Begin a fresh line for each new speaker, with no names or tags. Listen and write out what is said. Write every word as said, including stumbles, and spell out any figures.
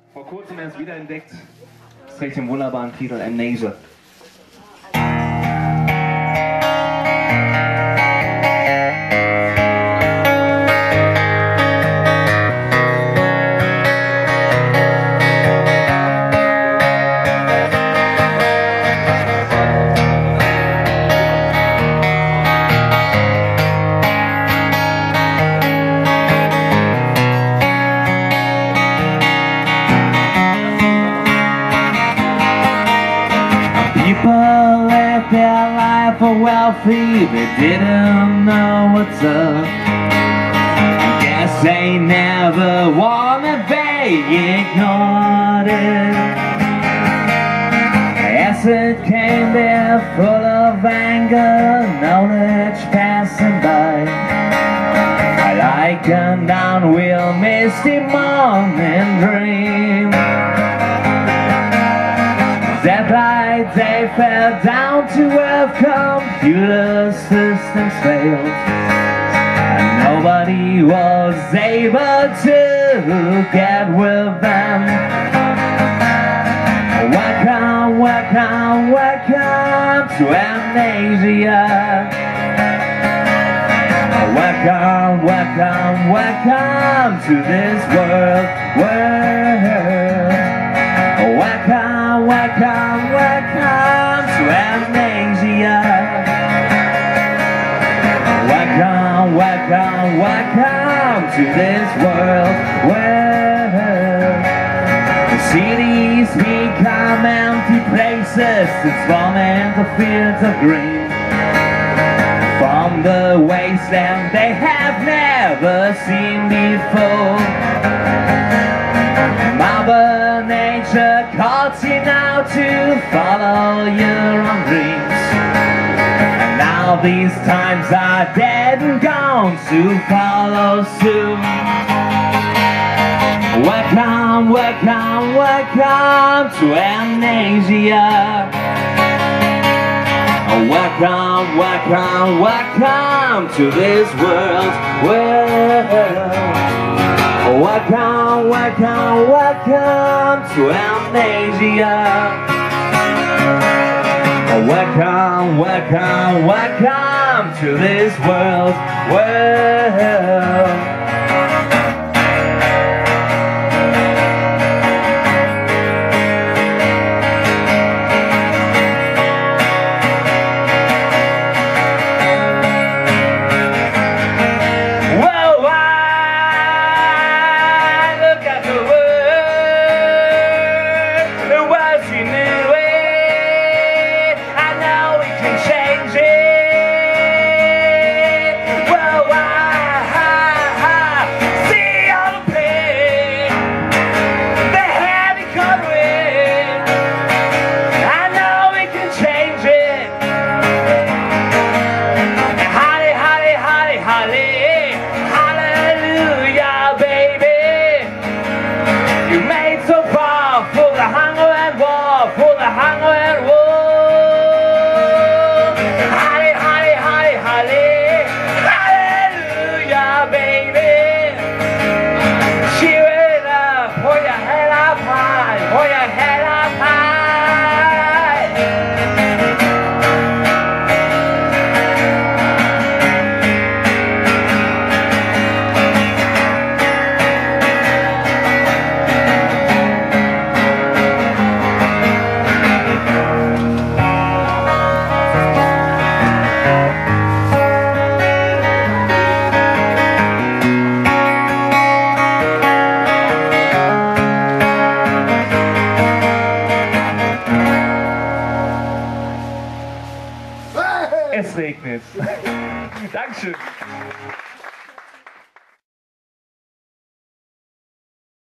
Vor kurzem erst wiederentdeckt. Das trägt den wunderbaren Titel Amnesia.
People live their life for wealthy, they didn't know what's up. I guess they never wanna, they ignored it. As it came there full of anger, knowledge passing by, like a downwheel misty morning dream. That night they fell down to earth, computer systems failed, and nobody was able to get with them. Welcome, welcome, welcome to Amnesia. Welcome, welcome, welcome to this world, world. Welcome, welcome, welcome to Amnesia. Welcome, welcome, welcome to this world, world. The cities become empty places, transforming the fields of green. From the wasteland they have never seen before. Mother Nature calls you now to follow your own dreams. And now these times are dead and gone to follow soon. Welcome, welcome, welcome to Amnesia. Welcome, welcome, welcome to this world, world. Welcome, welcome, welcome to Amnesia. Welcome, welcome, welcome to this world, world.
Es regnet. Dankeschön.